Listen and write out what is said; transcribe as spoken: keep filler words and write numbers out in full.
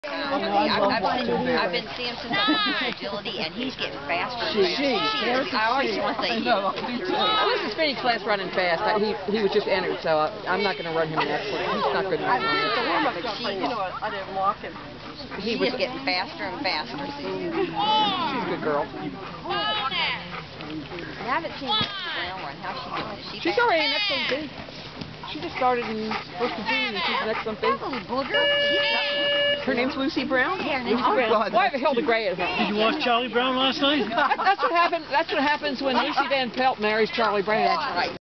I've, I've, I've been seeing him since I was in agility, and he's getting faster and faster. She, she is. I always want to say he. I was in spinning class running fast. I, he he was just entered, so I, I'm not going to run him in excellence. He's not good enough. But she, you know, I didn't walk him. He was getting faster and faster. She's a good girl. I haven't seen Lucy Brown run. How's she doing? Is she She's fast? already an excellent big. She just started in first of June, and she's an excellent big. Little booger. She's Her name's Lucy Brown? Yeah, her Lucy name's Brown. Why the hell the gray is her? Did you watch Charlie Brown last night? That's what happened. That's what happens when Lucy Van Pelt marries Charlie Brown. That's right.